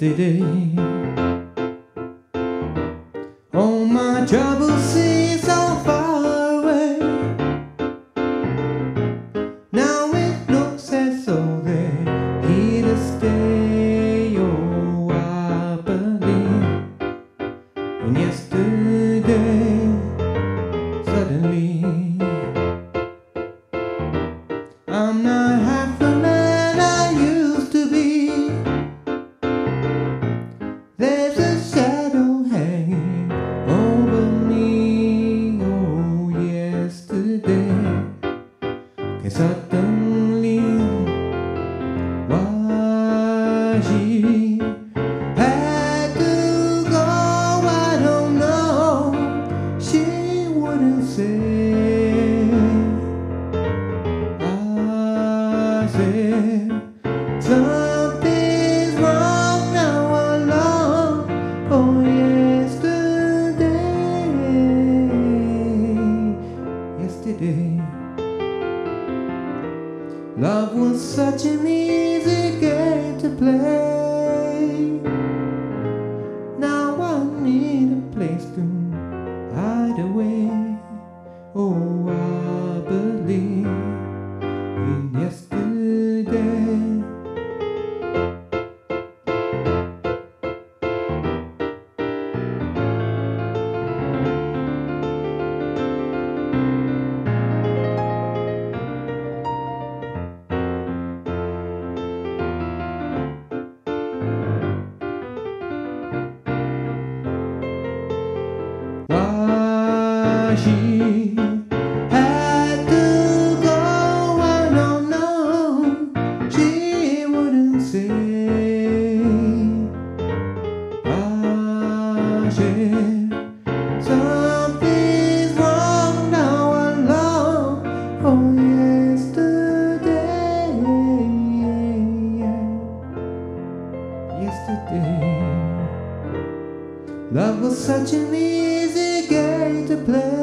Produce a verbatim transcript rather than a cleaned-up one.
yesterday. All my troubles seem so far away. Now it looks as though they're here to stay. Oh, I believe in yesterday. Suddenly I'm not half the man I used to be. There's a shadow hanging over me. Oh, yesterday came suddenly. Why she had to go, I don't know. She wouldn't say. I said something's wrong now alone. Oh, yesterday, yesterday, love was such an easy game to play. Now I need a place to hide away. Oh, I believe in yesterday. Why she had to go, I don't know. She wouldn't say. I said something's wrong now alone. Oh, yesterday, yesterday, love was such an easy game to play.